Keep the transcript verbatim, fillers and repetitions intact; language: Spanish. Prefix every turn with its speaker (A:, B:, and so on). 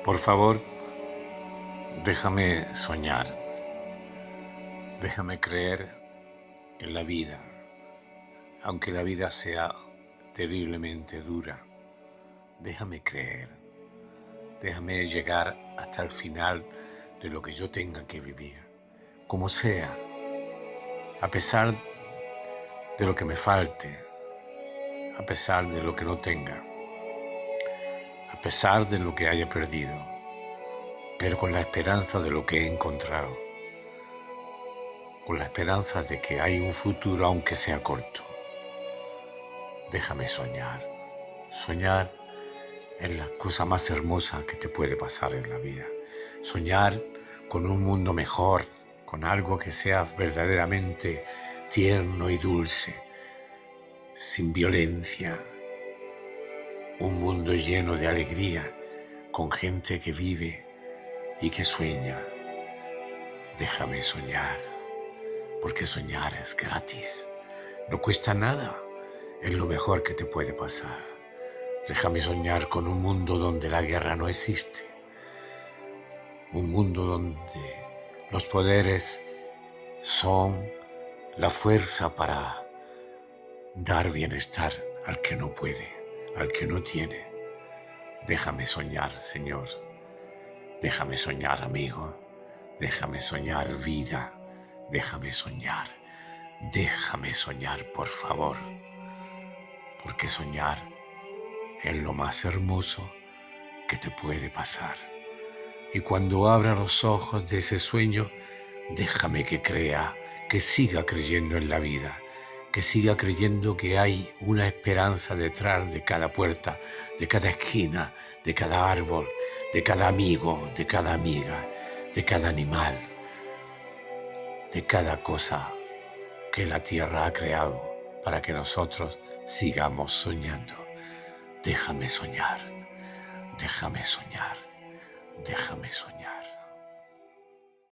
A: Por favor, déjame soñar, déjame creer en la vida, aunque la vida sea terriblemente dura. Déjame creer, déjame llegar hasta el final de lo que yo tenga que vivir, como sea, a pesar de lo que me falte, a pesar de lo que no tenga, a pesar de lo que haya perdido, pero con la esperanza de lo que he encontrado, con la esperanza de que hay un futuro aunque sea corto. Déjame soñar, soñar en la cosa más hermosa que te puede pasar en la vida, soñar con un mundo mejor, con algo que sea verdaderamente tierno y dulce, sin violencia, un mundo lleno de alegría, con gente que vive y que sueña. Déjame soñar, porque soñar es gratis, no cuesta nada, es lo mejor que te puede pasar. Déjame soñar con un mundo donde la guerra no existe, un mundo donde los poderes son la fuerza para dar bienestar al que no puede, al que no tiene. Déjame soñar, Señor, déjame soñar, amigo, déjame soñar, vida, déjame soñar, déjame soñar, por favor, porque soñar es lo más hermoso que te puede pasar. Y cuando abra los ojos de ese sueño, déjame que crea, que siga creyendo en la vida, que siga creyendo que hay una esperanza detrás de cada puerta, de cada esquina, de cada árbol, de cada amigo, de cada amiga, de cada animal, de cada cosa que la tierra ha creado para que nosotros sigamos soñando. Déjame soñar, déjame soñar, déjame soñar.